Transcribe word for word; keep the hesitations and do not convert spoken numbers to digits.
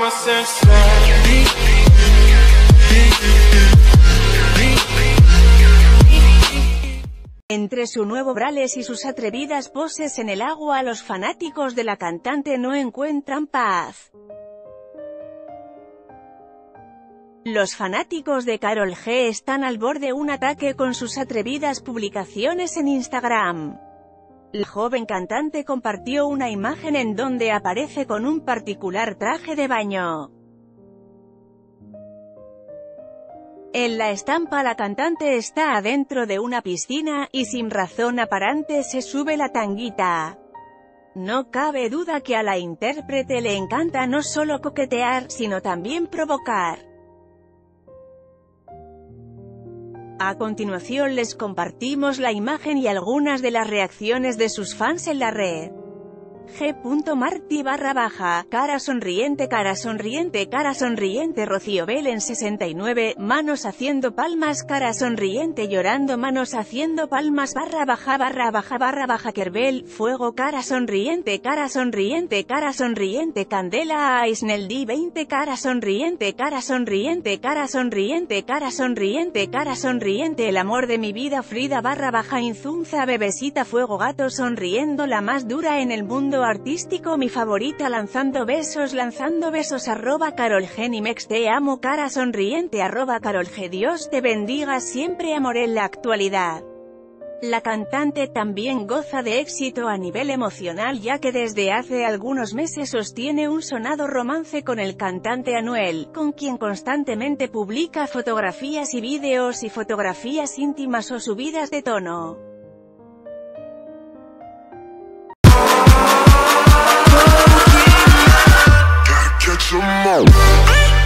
Entre su nuevo brales y sus atrevidas poses en el agua, los fanáticos de la cantante no encuentran paz. Los fanáticos de Karol G están al borde de un ataque con sus atrevidas publicaciones en Instagram. La joven cantante compartió una imagen en donde aparece con un particular traje de baño. En la estampa la cantante está adentro de una piscina, y sin razón aparente se sube la tanguita. No cabe duda que a la intérprete le encanta no solo coquetear, sino también provocar. A continuación les compartimos la imagen y algunas de las reacciones de sus fans en la red. G. Martí barra baja, cara sonriente cara sonriente cara sonriente Rocío Belén sesenta y nueve, manos haciendo palmas cara sonriente llorando manos haciendo palmas barra baja barra baja barra baja Kerbel, fuego cara sonriente cara sonriente cara sonriente Candela Aisnel D veinte cara sonriente cara sonriente cara sonriente cara sonriente cara sonriente el amor de mi vida Frida barra baja Inzunza bebesita fuego gato sonriendo la más dura en el mundo artístico mi favorita lanzando besos lanzando besos arroba Karol G Nimex te amo cara sonriente arroba Karol G Dios te bendiga siempre amor en la actualidad. La cantante también goza de éxito a nivel emocional ya que desde hace algunos meses sostiene un sonado romance con el cantante Anuel, con quien constantemente publica fotografías y vídeos y fotografías íntimas o subidas de tono. Catch 'em all.